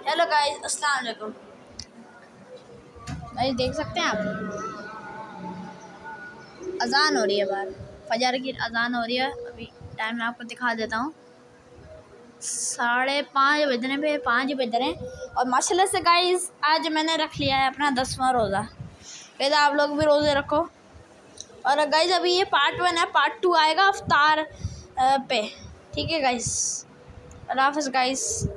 Hello guys, अस्सलाम वालेकुम। Guys देख सकते हैं आप, अजान हो रही है बाहर, फजर की अजान हो रही है। अभी टाइम मैं आपको दिखा देता हूँ, 5:30 बजने पे 5 बज रहे हैं। और माशाल्लाह से गाइस आज मैंने रख लिया है अपना 10वां रोज़ा। कहते आप लोग भी रोज़े रखो। और गाइस अभी ये पार्ट 1 है, पार्ट 2 आएगा अफ्तार पे। ठीक है गाइस, अल्लाह हाफ़िज़ गाइस।